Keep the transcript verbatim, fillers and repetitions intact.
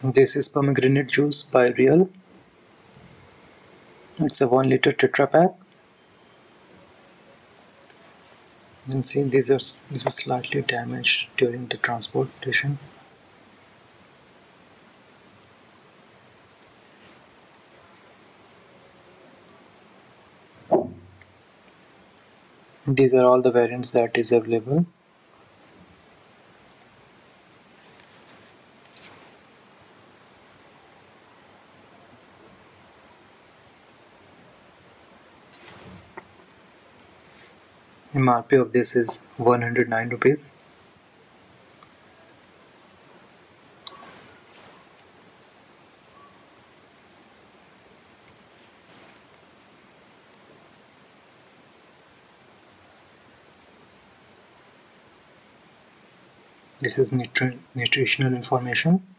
This is pomegranate juice by Real. It's a one liter Tetra Pak. You can see these are this is slightly damaged during the transportation. These are all the variants that is available. M R P of this is one hundred nine rupees. This is nutri nutritional information.